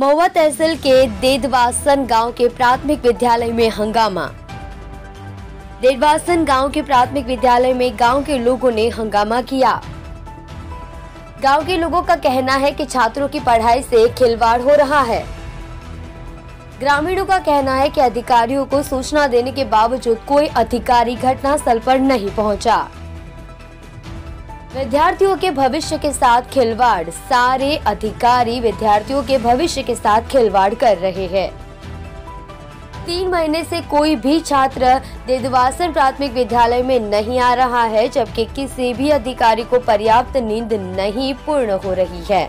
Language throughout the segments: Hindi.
महुआ तहसील के देदवासन गांव के प्राथमिक विद्यालय में हंगामा। देदवासन गांव के प्राथमिक विद्यालय में गांव के लोगों ने हंगामा किया। गांव के लोगों का कहना है कि छात्रों की पढ़ाई से खिलवाड़ हो रहा है। ग्रामीणों का कहना है कि अधिकारियों को सूचना देने के बावजूद कोई अधिकारी घटनास्थल पर नहीं पहुंचा। विद्यार्थियों के भविष्य के साथ खिलवाड़। सारे अधिकारी विद्यार्थियों के भविष्य के साथ खिलवाड़ कर रहे हैं। 3 महीने से कोई भी छात्र देदवासन प्राथमिक विद्यालय में नहीं आ रहा है, जबकि किसी भी अधिकारी को पर्याप्त नींद नहीं पूर्ण हो रही है।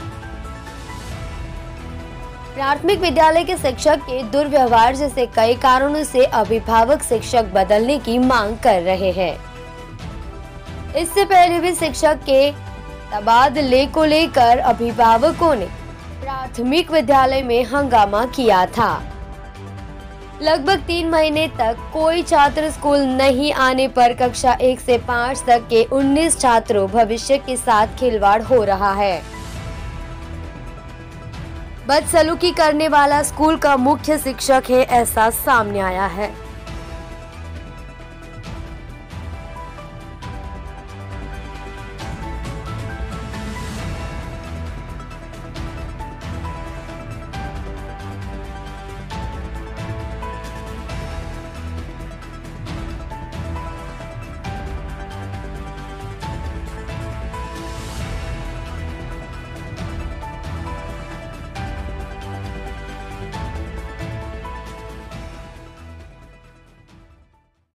प्राथमिक विद्यालय के शिक्षक के दुर्व्यवहार जैसे कई कारणों से अभिभावक शिक्षक बदलने की मांग कर रहे हैं। इससे पहले भी शिक्षक के तबादले को लेकर अभिभावकों ने प्राथमिक विद्यालय में हंगामा किया था। लगभग 3 महीने तक कोई छात्र स्कूल नहीं आने पर कक्षा 1 से 5 तक के 19 छात्रों भविष्य के साथ खिलवाड़ हो रहा है। बदसलूकी करने वाला स्कूल का मुख्य शिक्षक है, ऐसा सामने आया है।